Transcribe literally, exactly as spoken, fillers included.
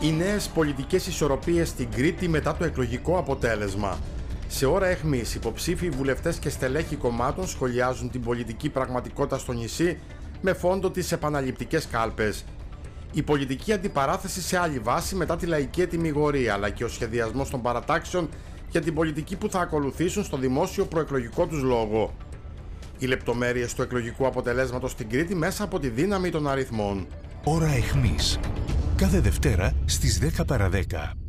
Οι νέες πολιτικές ισορροπίες στην Κρήτη μετά το εκλογικό αποτέλεσμα. Σε ώρα αιχμής, υποψήφοι βουλευτές και στελέχοι κομμάτων σχολιάζουν την πολιτική πραγματικότητα στο νησί με φόντο τις επαναληπτικές κάλπες. Η πολιτική αντιπαράθεση σε άλλη βάση μετά τη λαϊκή ετυμηγορία, αλλά και ο σχεδιασμός των παρατάξεων για την πολιτική που θα ακολουθήσουν στο δημόσιο προεκλογικό τους λόγο. Οι λεπτομέρειες του εκλογικού αποτελέσματος στην Κρήτη μέσα από τη δύναμη των αριθμών. Ώρα αιχμής. Κάθε Δευτέρα στις δέκα παρά δέκα.